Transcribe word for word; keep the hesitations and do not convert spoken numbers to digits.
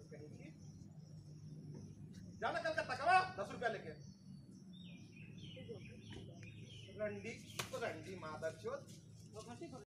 कहीं की। जाना कलकत्ता कमा दस रुपया लेके। रंडी रंडी मादर चोद